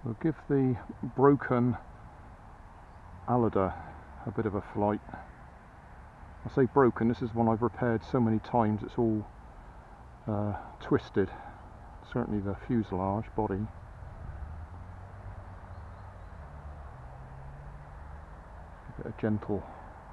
We'll give the broken Alida a bit of a flight. I say broken, this is one I've repaired so many times it's all twisted. Certainly the fuselage body. A bit of gentle.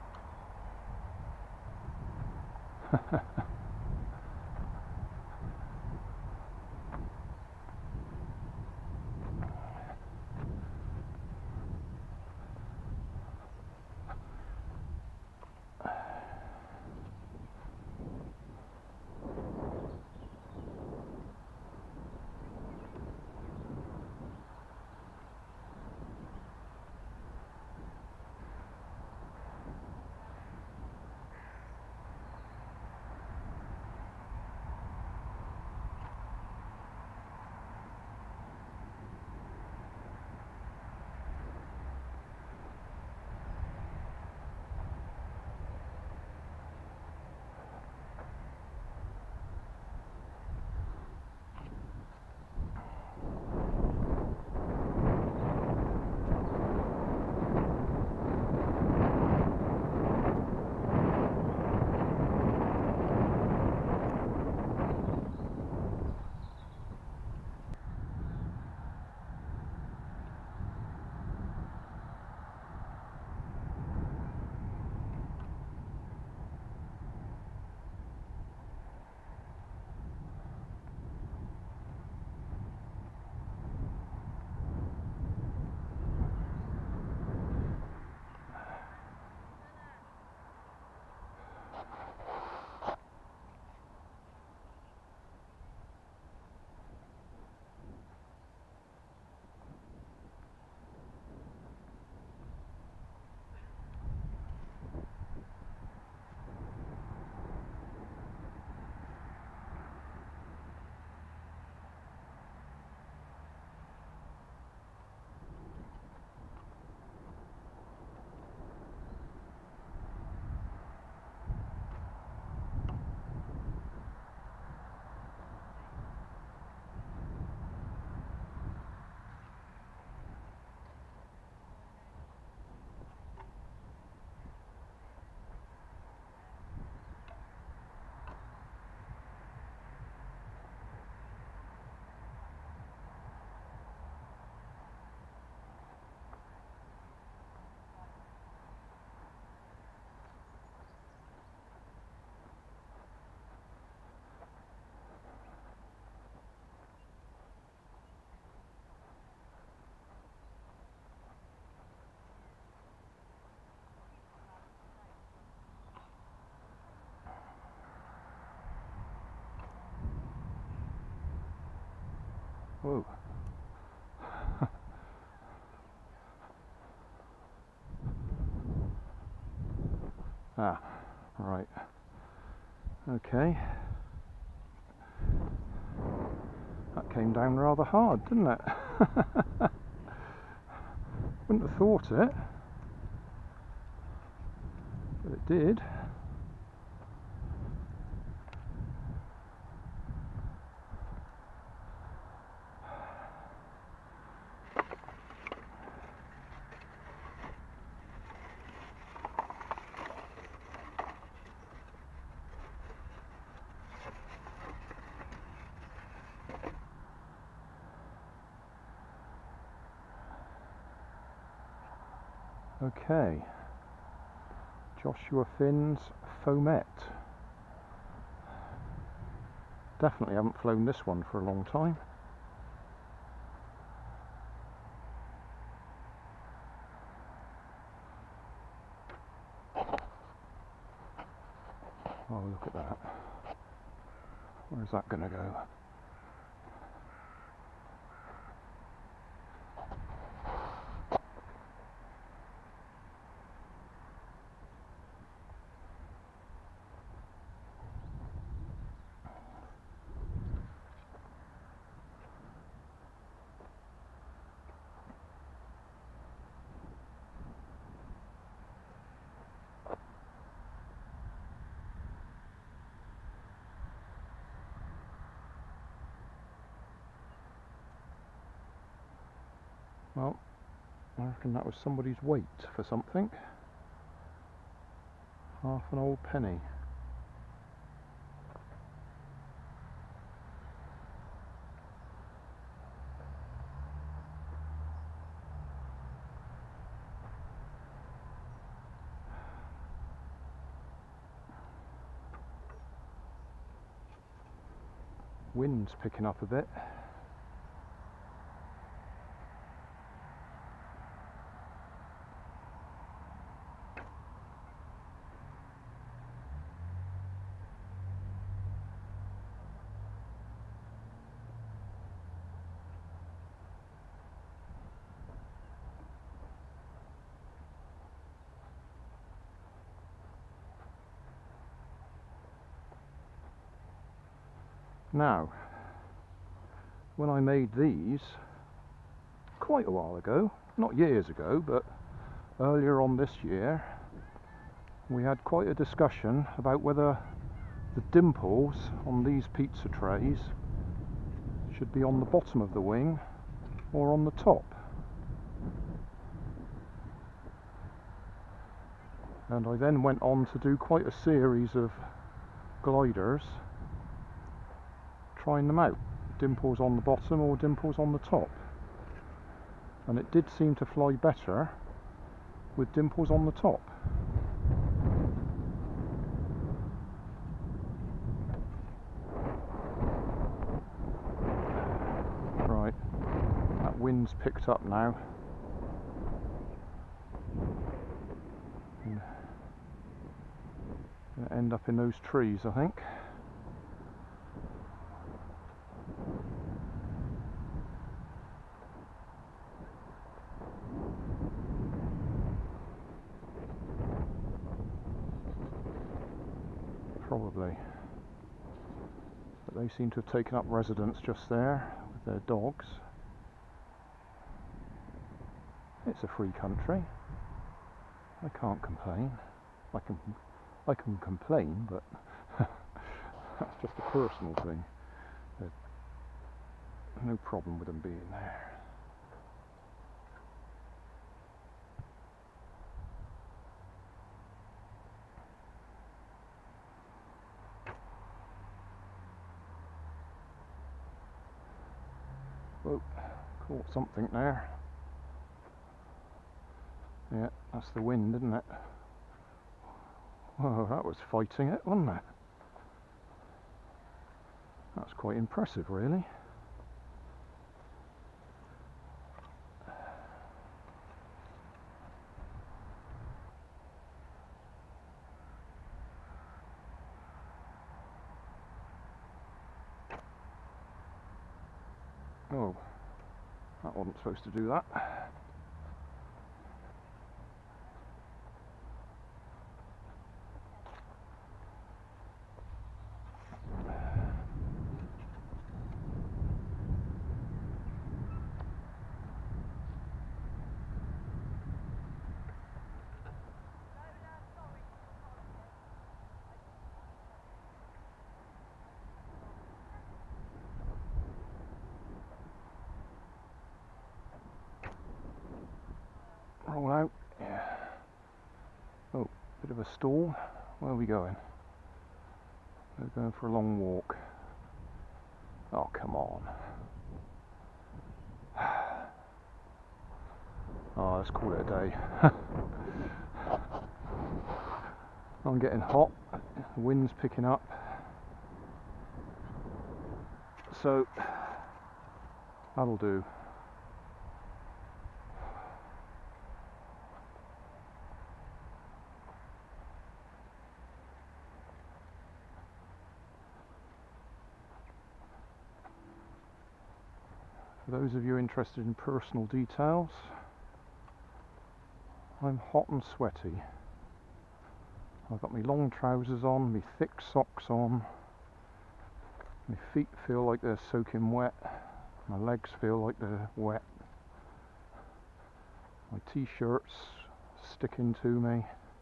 Whoa. Ah, right. Okay. That came down rather hard, didn't it? Wouldn't have thought it, but it did. Okay, Joshua Finn's Foamette. Definitely haven't flown this one for a long time. Oh, look at that. Where's that going to go? Well, I reckon that was somebody's weight for something. Half an old penny. Wind's picking up a bit. Now, when I made these quite a while ago, not years ago, but earlier on this year, we had quite a discussion about whether the dimples on these pizza trays should be on the bottom of the wing or on the top. And I then went on to do quite a series of gliders trying them out, dimples on the bottom or dimples on the top, and it did seem to fly better with dimples on the top. Right, that wind's picked up now. Gonna end up in those trees, I think. Probably. But they seem to have taken up residence just there with their dogs. It's a free country. I can't complain. I can complain, but that's just a personal thing. There's no problem with them being there. Whoa, caught something there. Yeah, that's the wind, isn't it? Whoa, that was fighting it, wasn't it? That's quite impressive, really. Oh, that wasn't supposed to do that. Roll out. Yeah. Oh, bit of a stall. Where are we going? We're going for a long walk. Oh, come on. Oh, let's call it a day. I'm getting hot. The wind's picking up. So, that'll do. For those of you interested in personal details, I'm hot and sweaty. I've got my long trousers on, my thick socks on, my feet feel like they're soaking wet, my legs feel like they're wet, my t-shirt's sticking to me,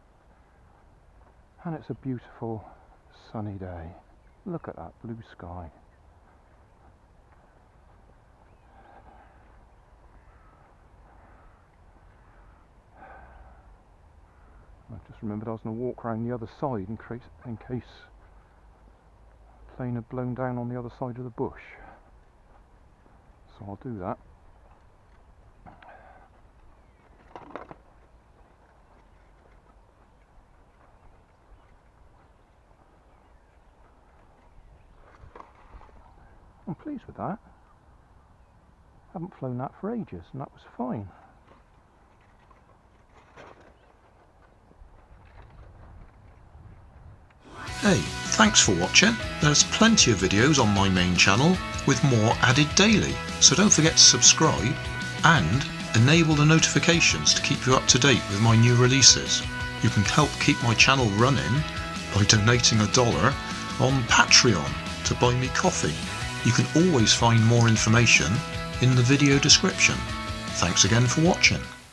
and it's a beautiful sunny day. Look at that blue sky. Just remembered I was going to walk around the other side in case plane had blown down on the other side of the bush. So I'll do that. I'm pleased with that. Haven't flown that for ages, and that was fine. Hey, thanks for watching. There's plenty of videos on my main channel with more added daily, so don't forget to subscribe and enable the notifications to keep you up to date with my new releases. You can help keep my channel running by donating $1 on Patreon to buy me coffee. You can always find more information in the video description. Thanks again for watching.